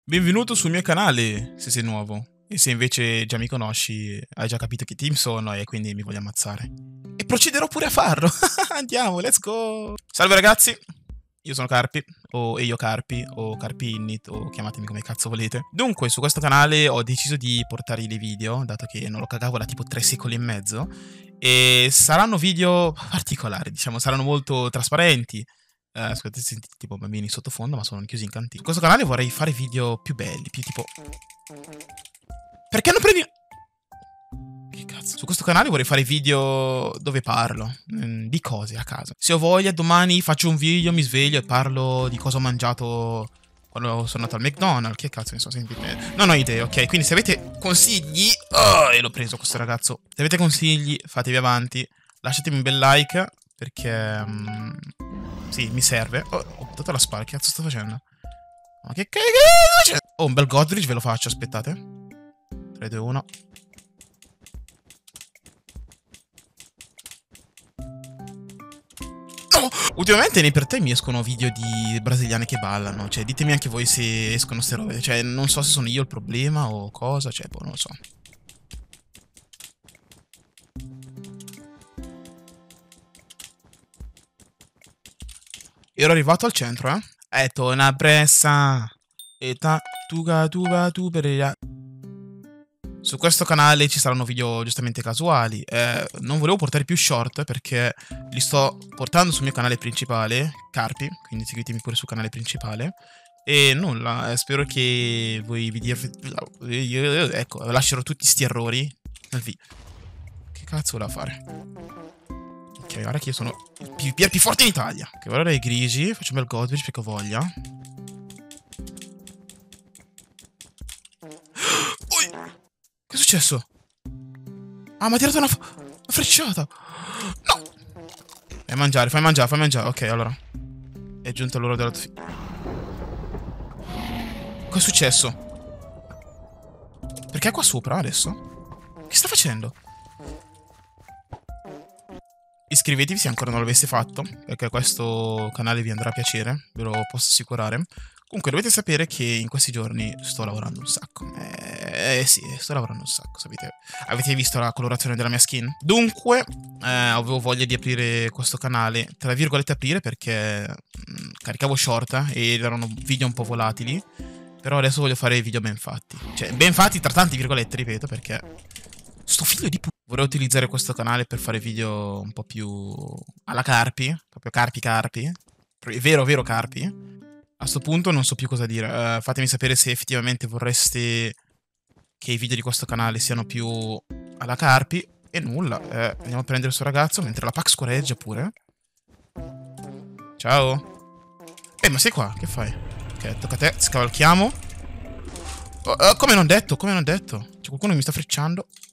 Benvenuto sul mio canale, se sei nuovo. E se invece già mi conosci, hai già capito che team sono e quindi mi voglio ammazzare. E procederò pure a farlo. Andiamo, let's go. Salve ragazzi, io sono Carpi, o Eio Carpi, o Carpi Innit, o chiamatemi come cazzo volete. Dunque, su questo canale ho deciso di portare dei video, dato che non lo cagavo da tipo 3 secoli e mezzo. E saranno video particolari, diciamo, saranno molto trasparenti. Scusate, sentite tipo bambini sottofondo, ma sono chiusi in cantina. Su questo canale vorrei fare video più belli, più tipo... Perché non prendi... Che cazzo? Su questo canale vorrei fare video dove parlo di cose a caso. Se ho voglia, domani faccio un video, mi sveglio e parlo di cosa ho mangiato quando sono andato al McDonald's. Che cazzo ne so, sentite? Non ho idee, ok? Quindi se avete consigli... Oh, e l'ho preso questo ragazzo. Se avete consigli, fatevi avanti. Lasciatemi un bel like, perché... sì, mi serve. Oh, ho buttato la spalla, che cazzo sto facendo? Ma che cazzo c'è? Oh, un bel Godric ve lo faccio, aspettate. 3, 2, 1. No! Ultimamente nei per te mi escono video di brasiliane che ballano. Cioè, ditemi anche voi se escono ste robe. Cioè, non so se sono io il problema o cosa. Cioè, boh, non lo so. Ero arrivato al centro, eh. Una pressa. Eta tuga tu per... Su questo canale ci saranno video giustamente casuali. Non volevo portare più short perché li sto portando sul mio canale principale, Carpi, quindi seguitemi pure sul canale principale. E nulla, spero che voi ecco, lascerò tutti sti errori nel video. Che cazzo voleva fare? Ok, guarda che io sono il PvPer più forte in Italia. Ok, guarda i grigi, faccio un bel Godwitch perché ho voglia. Che è successo? Ah, mi ha tirato una frecciata. No! Fai mangiare, fai mangiare, fai mangiare. Ok, allora. È giunto l'ora della... Cosa è successo? Perché è qua sopra adesso? Che sta facendo? Iscrivetevi se ancora non l'aveste fatto, perché questo canale vi andrà a piacere, ve lo posso assicurare. Comunque dovete sapere che in questi giorni sto lavorando un sacco. Sì, sto lavorando un sacco, sapete. Avete visto la colorazione della mia skin? Dunque, avevo voglia di aprire questo canale, tra virgolette aprire, perché caricavo short ed erano video un po' volatili. Però adesso voglio fare video ben fatti. Cioè, ben fatti tra tante virgolette, ripeto, perché... Sto figlio di vorrei utilizzare questo canale per fare video un po' più alla Carpi, proprio Carpi. Vero Carpi. A sto punto non so più cosa dire. Fatemi sapere se effettivamente vorreste che i video di questo canale siano più alla Carpi. E nulla. Andiamo a prendere il suo ragazzo mentre la Pax scorreggia pure. Ciao. Ma sei qua? Che fai? Ok, tocca a te. Scavalchiamo. Come non detto? C'è qualcuno che mi sta frecciando.